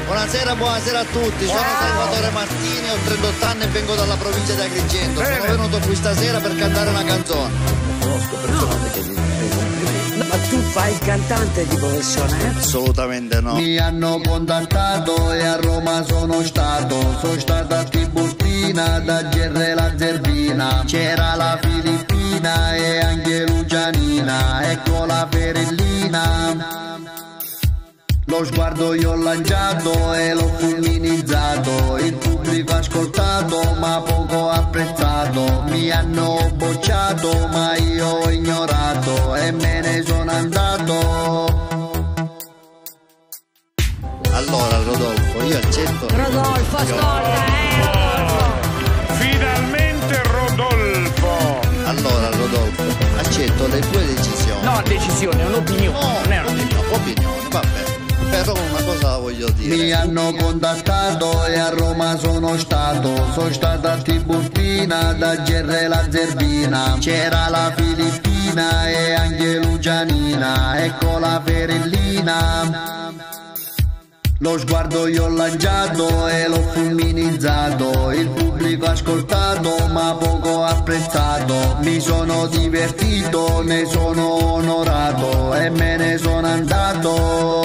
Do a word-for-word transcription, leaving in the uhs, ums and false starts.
Buonasera, buonasera a tutti, sono Salvatore Martini, ho trentotto anni e vengo dalla provincia di Agrigento. Sono venuto qui stasera per cantare una canzone. Conosco persone che mi fanno complimenti. Ma tu fai il cantante di professione? Eh? Assolutamente no. Mi hanno contattato e a Roma sono stato. Sono stato a Tiburtina, da Gerre la Zerbina. C'era la Filippina e anche Lucianina. Ecco la Ferellina. Lo sguardo io ho lanciato e l'ho fulminizzato. Il pubblico ha ascoltato ma poco apprezzato. Mi hanno bocciato ma io ho ignorato e me ne sono andato. Allora Rodolfo, io accetto. Rodolfo, ascolta, eh Rodolfo. Finalmente Rodolfo. Allora Rodolfo, accetto le tue decisioni. No, decisione, è un'opinione. No, non è un'opinione. opinione, vabbè. Però una cosa la voglio dire. Mi hanno contattato e a Roma sono stato. Sono stato a Tiburtina, da Gerre la Zerbina. C'era la Filippina e anche Lucianina. Ecco la Ferellina. Lo sguardo io ho lanciato e l'ho fulminizzato. Il pubblico ha ascoltato ma poco apprezzato. Mi sono divertito, ne sono onorato e me ne sono andato.